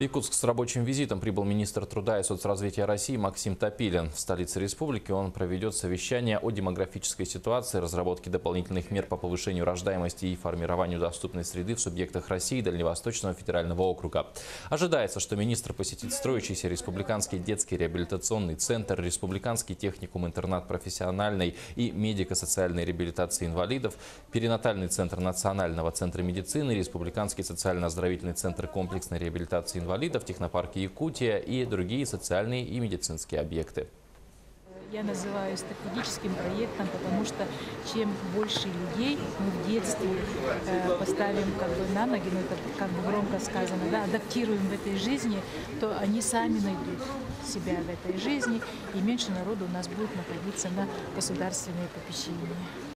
В Якутск с рабочим визитом прибыл министр труда и соцразвития России Максим Топилин. В столице республики он проведет совещание о демографической ситуации, разработке дополнительных мер по повышению рождаемости и формированию доступной среды в субъектах России и Дальневосточного федерального округа. Ожидается, что министр посетит строящийся Республиканский детский реабилитационный центр, Республиканский техникум-интернат профессиональной и медико-социальной реабилитации инвалидов, перинатальный центр Национального центра медицины, Республиканский социально-оздоровительный центр комплексной реабилитации инвалидов, в технопарке Якутия и другие социальные и медицинские объекты. Я называю стратегическим проектом, потому что чем больше людей мы в детстве поставим на ноги, это громко сказано, да, адаптируем в этой жизни, то они сами найдут себя в этой жизни, и меньше народу у нас будет находиться на государственной попечении.